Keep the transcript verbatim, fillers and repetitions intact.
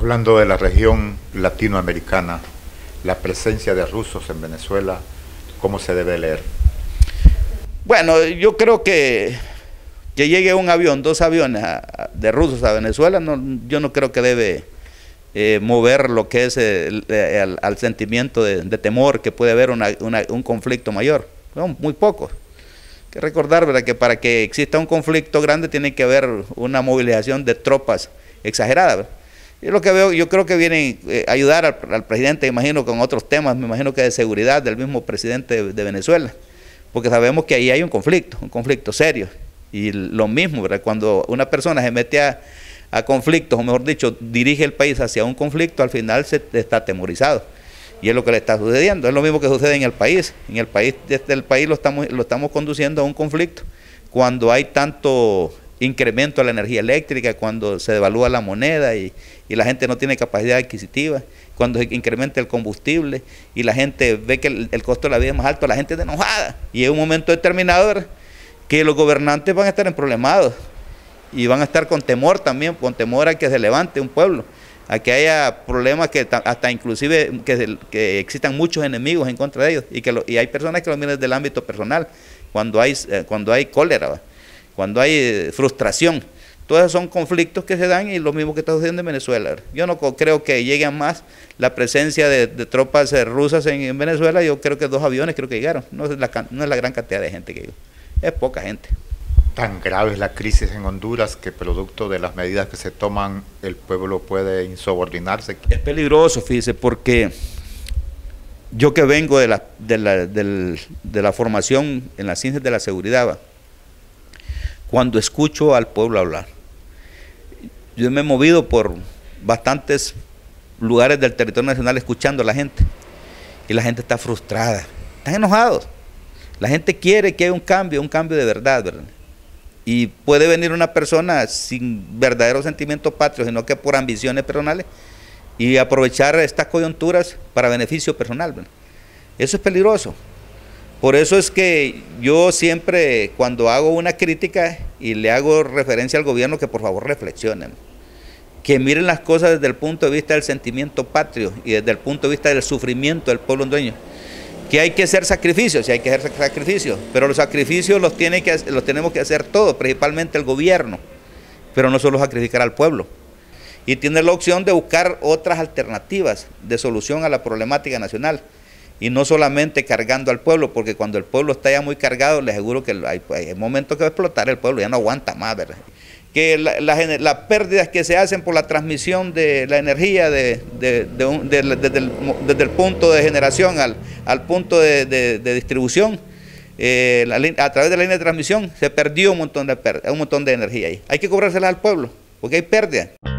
Hablando de la región latinoamericana, la presencia de rusos en Venezuela, ¿cómo se debe leer? Bueno, yo creo que que llegue un avión, dos aviones a, a, de rusos a Venezuela, no, yo no creo que debe eh, mover lo que es el, el, al sentimiento de, de temor que puede haber una, una, un conflicto mayor. Son muy pocos. Hay que recordar, ¿verdad?, que para que exista un conflicto grande tiene que haber una movilización de tropas exagerada, ¿verdad? Yo lo que veo, yo creo que vienen a eh, ayudar al, al presidente, imagino, con otros temas, me imagino que de seguridad del mismo presidente de, de Venezuela, porque sabemos que ahí hay un conflicto, un conflicto serio. Y lo mismo, ¿verdad?, cuando una persona se mete a, a conflictos, o mejor dicho, dirige el país hacia un conflicto, al final se está atemorizado. Y es lo que le está sucediendo. Es lo mismo que sucede en el país. En el país, desde el país lo estamos, lo estamos conduciendo a un conflicto. Cuando hay tanto incremento a la energía eléctrica, cuando se devalúa la moneda y, y la gente no tiene capacidad adquisitiva, cuando se incrementa el combustible y la gente ve que el, el costo de la vida es más alto, la gente está enojada. Y en un momento determinado, ¿verdad?, que los gobernantes van a estar emproblemados y van a estar con temor también, con temor a que se levante un pueblo, a que haya problemas, que hasta inclusive que, que existan muchos enemigos en contra de ellos, y que lo, y hay personas que lo miran desde el ámbito personal, cuando hay, eh, cuando hay cólera, ¿va?, cuando hay eh, frustración. Todos esos son conflictos que se dan, y lo mismo que está sucediendo en Venezuela, ¿verdad? Yo no creo que llegue a más la presencia de, de tropas eh, rusas en, en Venezuela. Yo creo que dos aviones creo que llegaron, no es la, no es la gran cantidad de gente que llegó. Es poca gente. Tan grave es la crisis en Honduras que producto de las medidas que se toman el pueblo puede insubordinarse. Es peligroso, fíjese, porque yo que vengo de la, de la, del, de la formación en las ciencias de la seguridad, ¿va?, cuando escucho al pueblo hablar, yo me he movido por bastantes lugares del territorio nacional escuchando a la gente, y la gente está frustrada, están enojados. La gente quiere que haya un cambio, un cambio de verdad, ¿verdad? Y puede venir una persona sin verdaderos sentimientos patrios, sino que por ambiciones personales, y aprovechar estas coyunturas para beneficio personal, ¿verdad? Eso es peligroso. Por eso es que yo siempre, cuando hago una crítica y le hago referencia al gobierno, que por favor reflexionen, que miren las cosas desde el punto de vista del sentimiento patrio y desde el punto de vista del sufrimiento del pueblo hondureño. Que hay que hacer sacrificios, sí hay que hacer sacrificios, pero los sacrificios los, tiene que, los tenemos que hacer todos, principalmente el gobierno, pero no solo sacrificar al pueblo. Y tiene la opción de buscar otras alternativas de solución a la problemática nacional, y no solamente cargando al pueblo, porque cuando el pueblo está ya muy cargado, les aseguro que hay, hay momentos que va a explotar el pueblo, ya no aguanta más, ¿verdad? Que las la, la pérdidas que se hacen por la transmisión de la energía de, de, de un, de, de, desde, el, desde el punto de generación al, al punto de, de, de distribución, eh, la, a través de la línea de transmisión, se perdió un montón de, un montón de energía ahí. Hay que cobrárselas al pueblo, porque hay pérdidas.